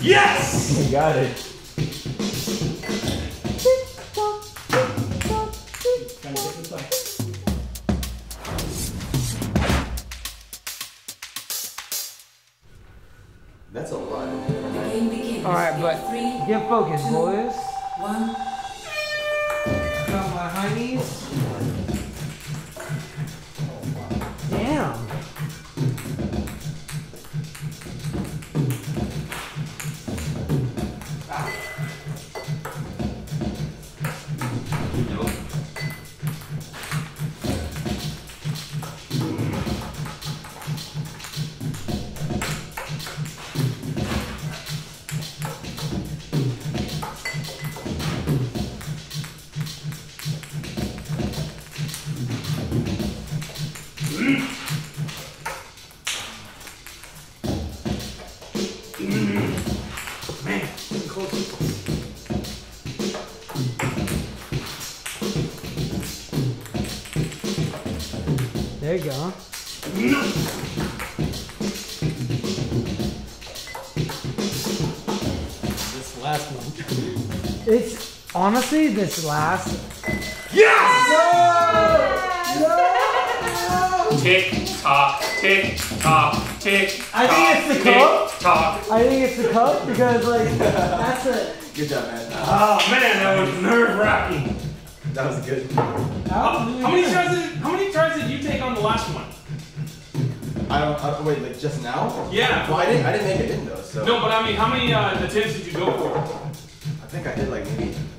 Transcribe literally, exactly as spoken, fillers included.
Yes! You got it. That's a lot. Alright, but get focused, boys. One. Got my high knees. Damn. Man, close. There you go. This last one. It's honestly this last. Yes! No! No! Tick tock, tick tock, tick. I think tock, it's the tick, cup. Tock. I think it's the cup because like that's it. Good job, man. Oh man, that was nerve wracking. That was good. How, how many tries did How many tries did you take on the last one? I don't, I don't wait, like just now? Yeah. Well, I didn't, I didn't make it in though, so. No, but I mean, how many uh, attempts did you go for? I think I did like maybe